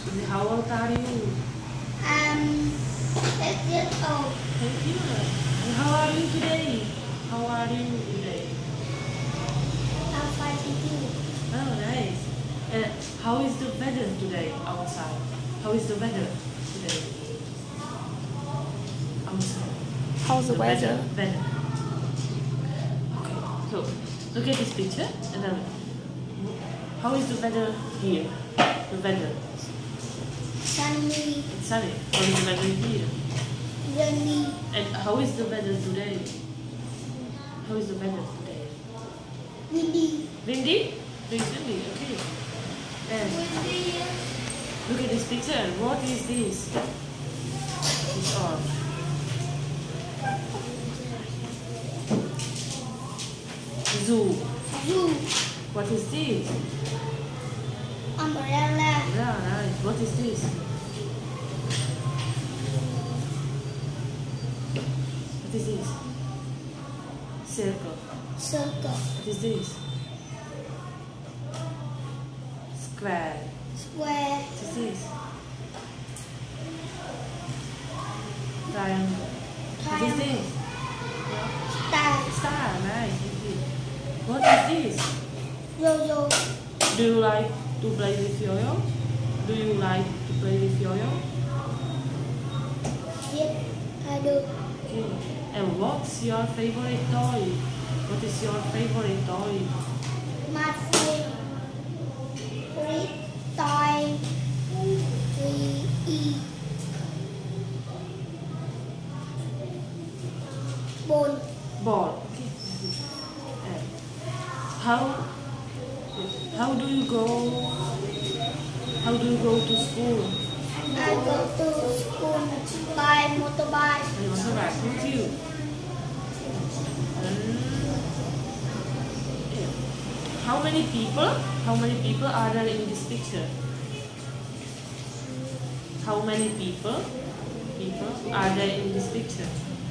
How old are you? 8 years old. 8 years. And how are you today? How are you today? I'm 5 years. Oh, nice. And how is the weather today outside? How is the weather today? Outside. How's the weather? Weather. Okay, so look at this picture and then how is the weather here? The weather. Sunny. It's sunny. How is the weather here? Rainy. And how is the weather today? How is the weather today? Windy. Windy? It's windy, okay. And Windy. look at this picture. What is this? It's on. Zoo. Zoo. What is this? Umbrella. Yeah, nice. What is this? What is this? Circle. Circle. What is this? Square. Square. What is this? Triangle. What is this? Star. Star. Nice. What is this? Yo-yo. Do you like to play with yo-yo? Do you like to play with yo-yo? Yes, I do. Okay. And what's your favorite toy? What is your favorite toy? My favorite toy is ball. Ball. Okay. And how do you go? How do you go to school? I go to school by motorbike. I want to ride with you. Yeah. How many people? How many people are there in this picture? How many people are there in this picture?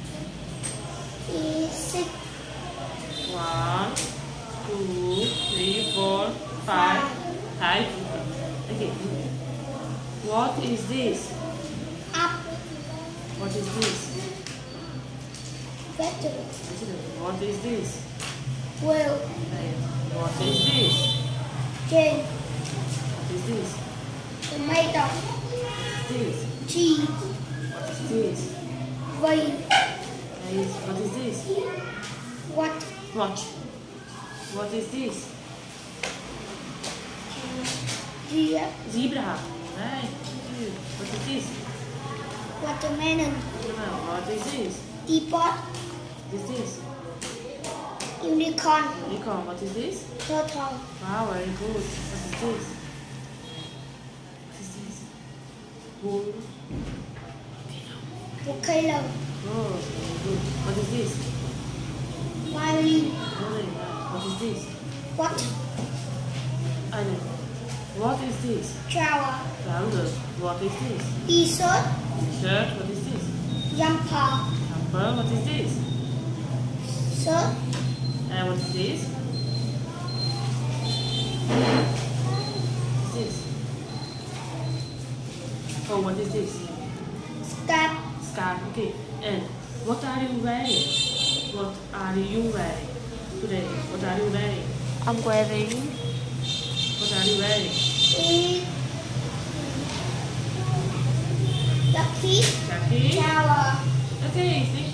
Is 6. 1, 2, 3, 4, 5. 5 people. Okay. What is this? Up. What is this? Vegetable. What is this? Well. What is this? Chain. What is this? Tomato. What is this? Cheese. What is this? Wine. What is this? What? Watch. What is this? Deer. Zebra. Right. What is this? Watermelon. What is this? Teapot. What is this? Unicorn. Unicorn. What is this? Turtle. Wow, very good. What is this? What is this? Bull. Volcano. Oh, very good. What is this? Violin. Very nice. What is this? What? I know. What is this? Shower. Louder. What is this? T-shirt. Shirt. What is this? Jumper. Jumper. What is this? Shirt. And what is this? What is this? Oh, what is this? Scarf. Scarf. Okay. And what are you wearing? What are you wearing today? What are you wearing? I'm wearing What are you wearing? Is Lucky. Jacket. Shower. Okay. Thank